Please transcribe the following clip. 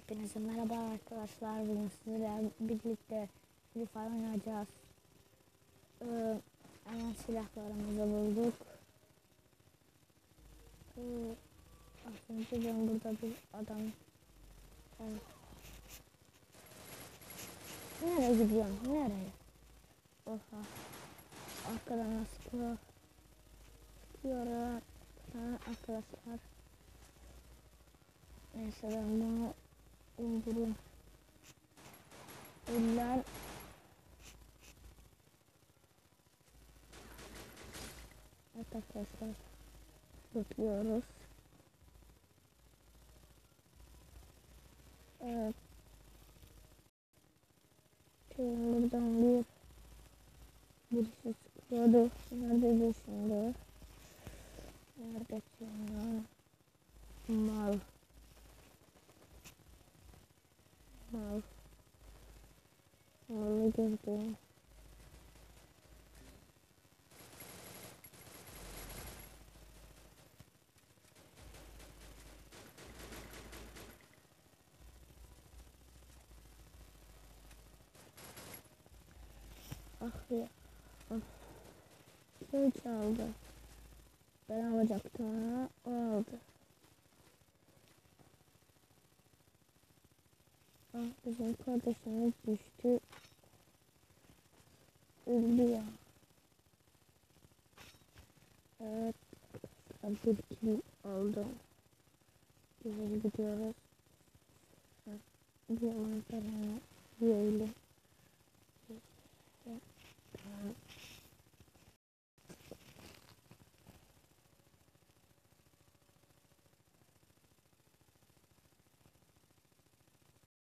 Hepinize merhaba arkadaşlar. Bugün sizlerle birlikte Free Fire oynayacağız. Hemen silahlarımızı bulduk. Az önce ben burada bir adam. Evet. Nereye gidiyorsun? Nereye? Oha. Arkadan nasıl sıkıyorum. Arkadaşlar. Neyse ben bunu öldüreyim. İller. Evet arkadaşlar. Tutuyoruz. Evet. Buradan birisi sıkıyordu. Nerede şimdi? Nerede şimdi? Mal. Malı gördüm. Ah ya. Ah. Kim çaldı? Ben alacaktım ama o aldı. Ah, bizim kardeşimiz düştü. Öldü ya. Evet. Bir kill aldım. Güzel gidiyoruz. Bir mantarına yiyelim.